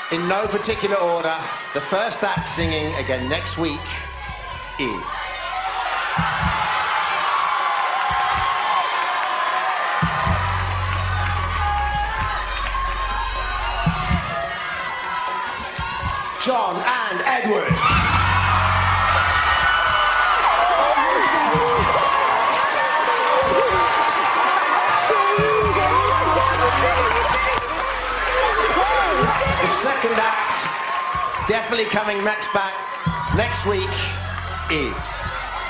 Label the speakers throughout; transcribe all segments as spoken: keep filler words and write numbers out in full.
Speaker 1: in no particular order, the first act singing again next week is... John and Edward. The second act, definitely coming next back next week, is...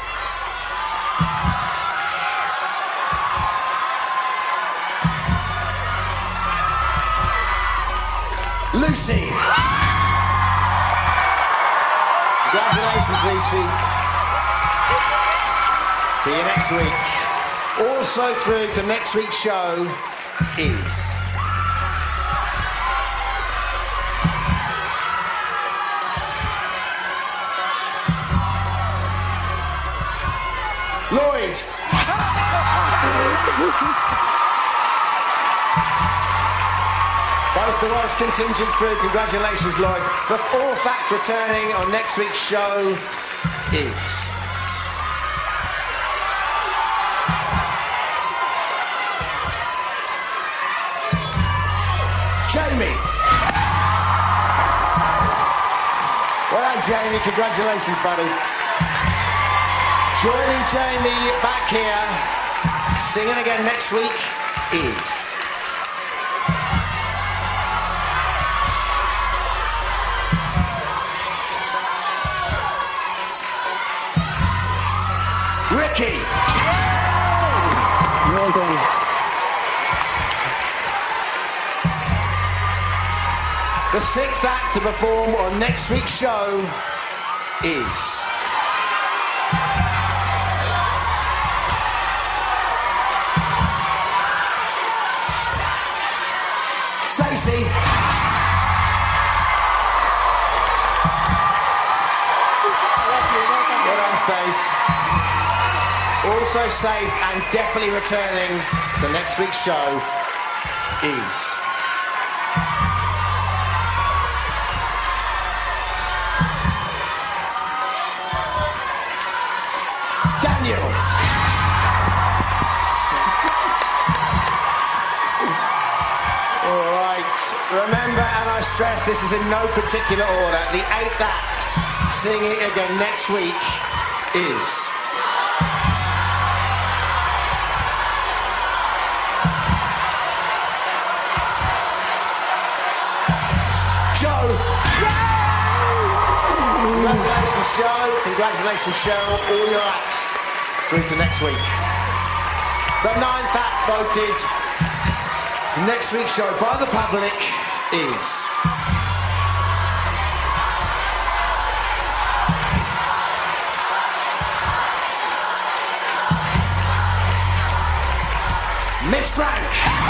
Speaker 1: Lucy. Congratulations, Lucy. See you next week. Also through to next week's show is... Lloyd. Both the Royals contingent through. Congratulations, Lloyd. The fourth act returning on next week's show is... Jamie. Well done, Jamie. Congratulations, buddy. Joining Jamie back here, singing again next week, is... Ricky.
Speaker 2: Well done.
Speaker 1: The sixth act to perform on next week's show is... Stacey. Well done, Stace. Also safe and definitely returning to next week's show is... Daniel. All right. Remember, and I stress this is in no particular order, the eighth act singing again next week is... Congratulations, Joe. Congratulations, Cheryl. All your acts through to next week. The ninth act voted next week's show by the public is... Miss Frank.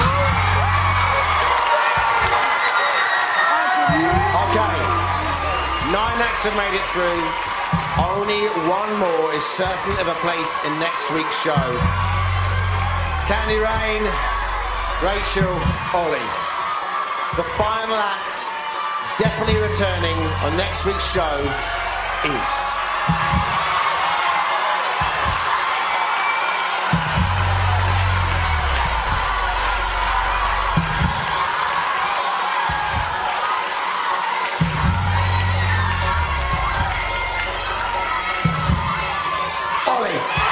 Speaker 1: Okay. Nine acts have made it through. Only one more is certain of a place in next week's show. Candy Rain, Rachel, Ollie. The final act, definitely returning on next week's show, is... Ollie.